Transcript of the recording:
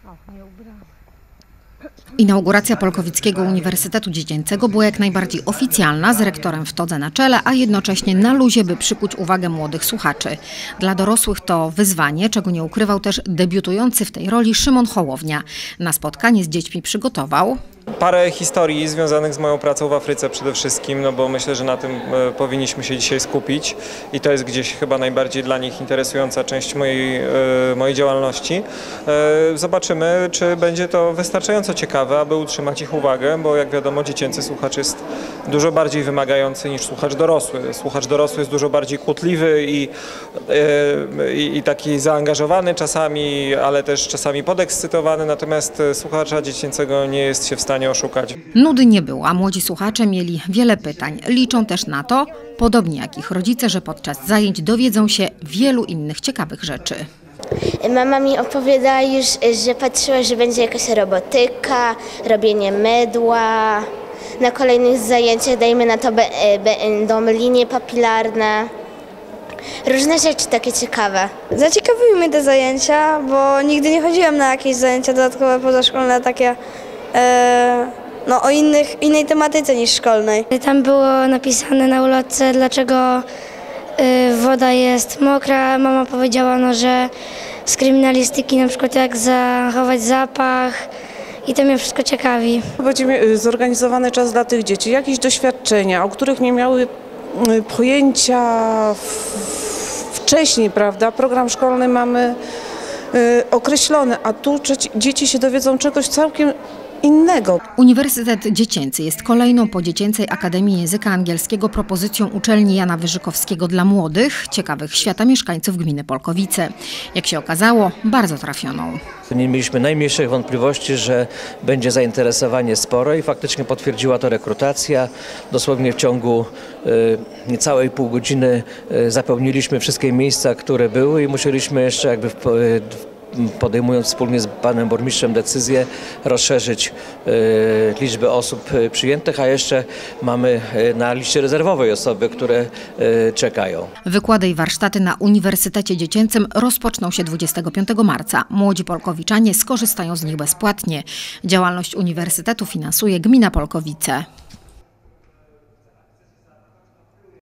Inauguracja Polkowickiego Uniwersytetu Dziecięcego była jak najbardziej oficjalna, z rektorem w todze na czele, a jednocześnie na luzie, by przykuć uwagę młodych słuchaczy. Dla dorosłych to wyzwanie, czego nie ukrywał też debiutujący w tej roli Szymon Hołownia. Na spotkanie z dziećmi przygotował parę historii związanych z moją pracą w Afryce przede wszystkim, no bo myślę, że na tym powinniśmy się dzisiaj skupić i to jest gdzieś chyba najbardziej dla nich interesująca część mojej działalności. Zobaczymy, czy będzie to wystarczająco ciekawe, aby utrzymać ich uwagę, bo jak wiadomo dziecięcy słuchacz jest dużo bardziej wymagający niż słuchacz dorosły. Słuchacz dorosły jest dużo bardziej kłótliwy i taki zaangażowany czasami, ale też czasami podekscytowany, natomiast słuchacza dziecięcego nie jest się w stanie oszukać. Nudy nie było, a młodzi słuchacze mieli wiele pytań. Liczą też na to, podobnie jak ich rodzice, że podczas zajęć dowiedzą się wielu innych ciekawych rzeczy. Mama mi opowiadała już, że patrzyła, że będzie jakaś robotyka, robienie mydła. Na kolejnych zajęciach, dajmy na to, będą linie papilarne. Różne rzeczy takie ciekawe. Zaciekawiły mnie te zajęcia, bo nigdy nie chodziłam na jakieś zajęcia dodatkowe pozaszkolne, takie o innej tematyce niż szkolnej. Tam było napisane na ulotce, dlaczego woda jest mokra. Mama powiedziała, że z kryminalistyki na przykład jak zachować zapach i to mnie wszystko ciekawi. Będzie zorganizowany czas dla tych dzieci, jakieś doświadczenia, o których nie miały pojęcia wcześniej, prawda? Program szkolny mamy określony, a tu dzieci się dowiedzą czegoś całkiem innego. Uniwersytet Dziecięcy jest kolejną po Dziecięcej Akademii Języka Angielskiego propozycją uczelni Jana Wyżykowskiego dla młodych, ciekawych świata mieszkańców gminy Polkowice. Jak się okazało, bardzo trafioną. Nie mieliśmy najmniejszych wątpliwości, że będzie zainteresowanie spore i faktycznie potwierdziła to rekrutacja. Dosłownie w ciągu niecałej pół godziny zapełniliśmy wszystkie miejsca, które były i musieliśmy jeszcze podejmując wspólnie z panem burmistrzem decyzję, rozszerzyć liczbę osób przyjętych, a jeszcze mamy na liście rezerwowej osoby, które czekają. Wykłady i warsztaty na Uniwersytecie Dziecięcym rozpoczną się 25 marca. Młodzi polkowiczanie skorzystają z nich bezpłatnie. Działalność uniwersytetu finansuje gmina Polkowice.